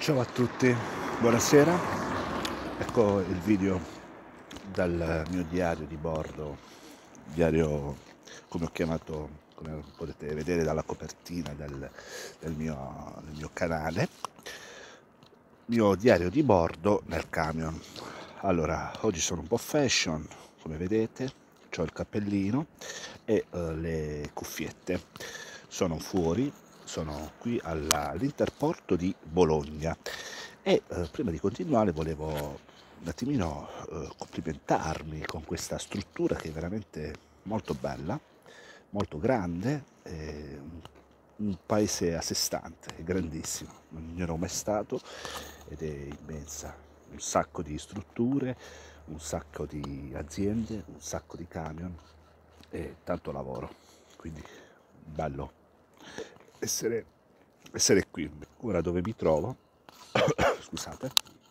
Ciao a tutti, buonasera. Ecco il video dal mio diario di bordo, diario come ho chiamato, come potete vedere dalla copertina del mio canale, mio diario di bordo nel camion. Allora, oggi sono un po' fashion, come vedete, ho il cappellino e le cuffiette. Sono fuori, sono qui all'Interporto di Bologna e prima di continuare volevo un attimino complimentarmi con questa struttura che è veramente molto bella, molto grande, un paese a sé stante, è grandissimo, non ero mai stato ed è immensa, un sacco di strutture, un sacco di aziende, un sacco di camion e tanto lavoro, quindi bello essere, essere qui. Ora dove mi trovo, scusate,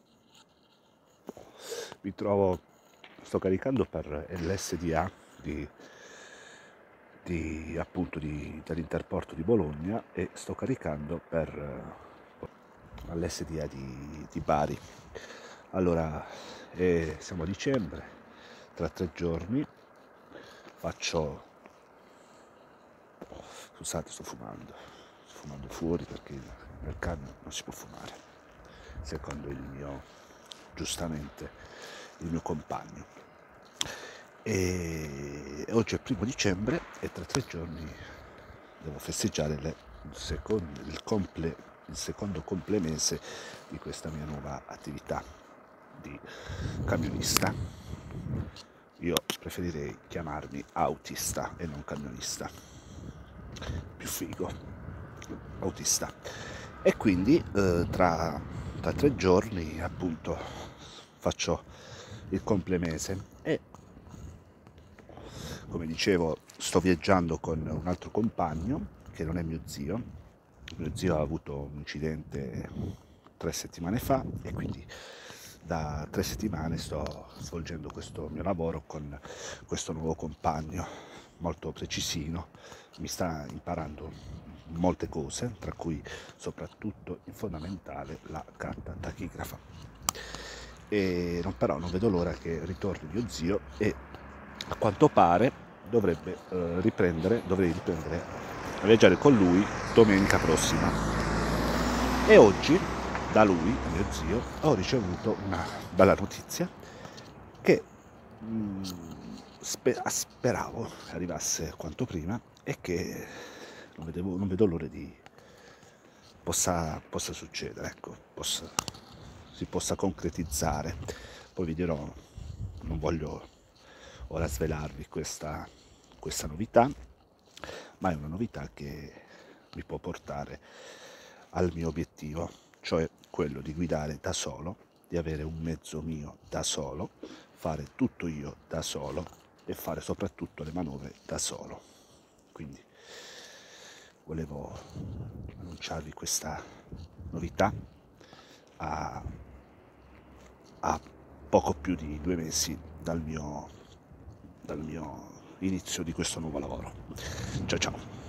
sto caricando per l'SDA dall'Interporto di Bologna e sto caricando per all'SDA di Bari. Allora, siamo a dicembre, tra 3 giorni faccio... Scusate, sto fumando fuori perché nel camion non si può fumare, secondo giustamente, il mio compagno. E oggi è il 1° dicembre e tra 3 giorni devo festeggiare il secondo complemese di questa mia nuova attività di camionista. Io preferirei chiamarmi autista e non camionista, più figo, autista. E quindi tra 3 giorni appunto faccio il complemese e, come dicevo, sto viaggiando con un altro compagno che non è mio zio. Mio zio ha avuto un incidente 3 settimane fa e quindi da 3 settimane sto svolgendo questo mio lavoro con questo nuovo compagno molto precisino. Mi sta imparando molte cose, tra cui soprattutto in fondamentale la carta tachigrafa. E però non vedo l'ora che ritorni mio zio e a quanto pare dovrei riprendere a viaggiare con lui domenica prossima. E oggi da lui, mio zio, ho ricevuto una bella notizia che speravo arrivasse quanto prima e che non vedo l'ora di possa succedere, ecco, si possa concretizzare. Poi vi dirò, non voglio ora svelarvi questa novità, ma è una novità che mi può portare al mio obiettivo, cioè quello di guidare da solo, di avere un mezzo mio da solo, fare tutto io da solo e fare soprattutto le manovre da solo. Quindi volevo annunciarvi questa novità a poco più di 2 mesi dal mio inizio di questo nuovo lavoro. Ciao ciao!